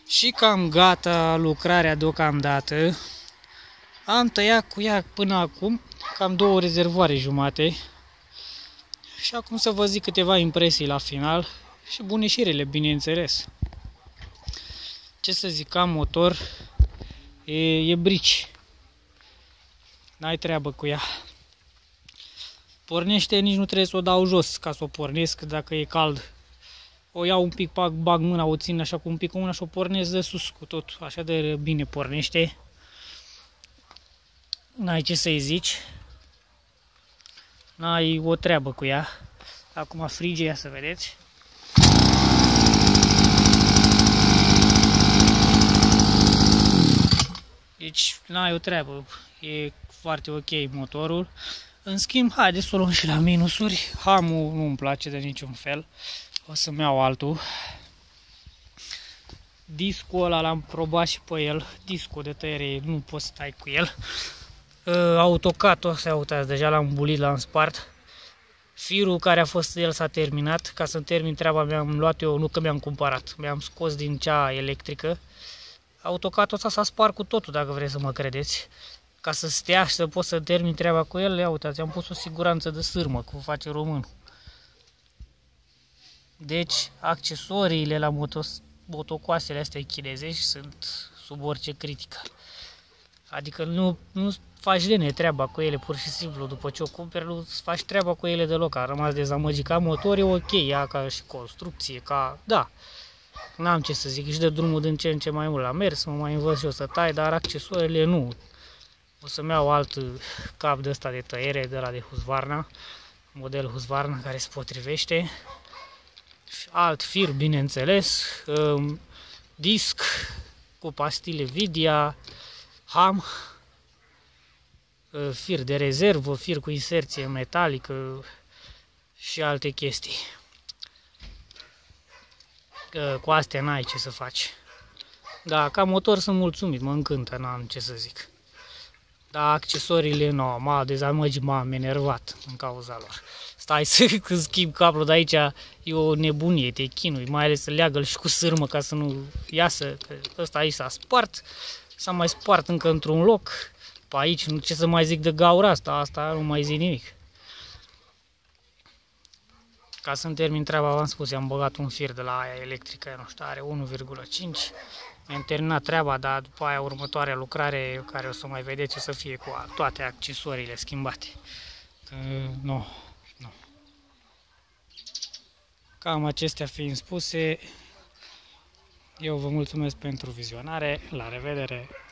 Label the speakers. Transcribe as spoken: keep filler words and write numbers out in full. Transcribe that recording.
Speaker 1: Și cam gata lucrarea deocamdată. Am tăiat cu ea până acum cam două rezervoare jumate. Și acum să vă zic câteva impresii la final și bunișirile, bineînțeles. Ce să zic, am motor, e, e brici. N-ai treabă cu ea. Pornește, nici nu trebuie să o dau jos ca să o pornesc dacă e cald. O iau un pic, bag mâna, o țin așa cu un pic cu mâna și o pornesc de sus cu tot. Așa de bine pornește. N-ai ce să-i zici. N-ai o treabă cu ea. Acum frige, ia să vedeți. Deci n-ai o treabă. E foarte ok motorul. În schimb, haideți să o luăm și la minusuri. Hamul nu-mi place de niciun fel. O să-mi iau altul. Discul ăla l-am probat și pe el. Discul de tăiere nu poți să tai cu el. Autocatul, să uitați, deja l-am bulit, l-am spart. Firul care a fost el s-a terminat. Ca să-mi termin treaba mi-am luat eu, nu că mi-am cumpărat. Mi-am scos din cea electrică. Autocatul ăsta s-a spart cu totul, dacă vreți să mă credeți. Ca să stea și să pot să termin treaba cu el, ia uitați, am pus o siguranță de sârmă, cum face românul. Deci, accesoriile la motos, motocoasele astea chinezești sunt sub orice critică. Adică nu, nu faci lene treaba cu ele, pur și simplu, după ce o cumperi, nu faci treaba cu ele deloc. A rămas dezamăgit. Ca motor e ok, ea ca și construcție, ca... da. N-am ce să zic, și de drumul din ce în ce mai mult la mers, mă mai învăț și eu să tai, dar accesoriile nu. O să-mi iau alt cap de ăsta de tăiere, de la de Husqvarna, model Husqvarna care se potrivește. Alt fir, bineînțeles, disc cu pastile Vidia, ham, fir de rezervă, fir cu inserție metalică și alte chestii. Cu astea n-ai ce să faci. Da, ca motor sunt mulțumit, mă încântă, n-am ce să zic. Dar accesoriile, nu, m-a dezamăgit, m-am enervat în cauza lor. Stai să schimb cablul de aici, e o nebunie, te chinui, mai ales să leagă-l și cu sârmă ca să nu iasă. Că ăsta aici s-a spart, s-a mai spart încă într-un loc. Pe aici, nu ce să mai zic de gaura asta, asta nu mai zic nimic. Ca să-mi termin treaba, v-am spus, am băgat un fir de la aia electrică, nu știu, are unu virgulă cinci. Mi-am terminat treaba, dar după aia următoarea lucrare, care o să mai vedeți, o să fie cu toate accesoriile schimbate. Că, nu, nu. Cam acestea fiind spuse, eu vă mulțumesc pentru vizionare, la revedere!